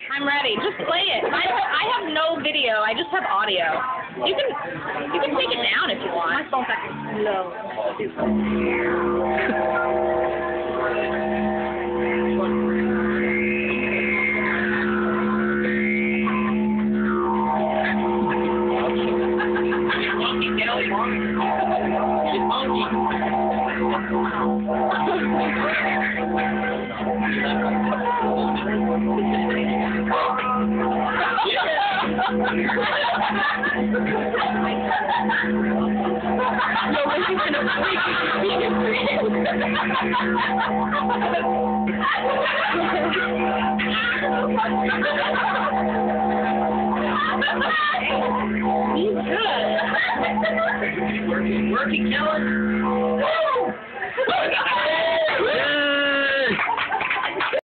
I'm ready. Just play it. I have no video. I just have audio. You can take it down if you want. My phone's actually low. He's good. Working, Kellen.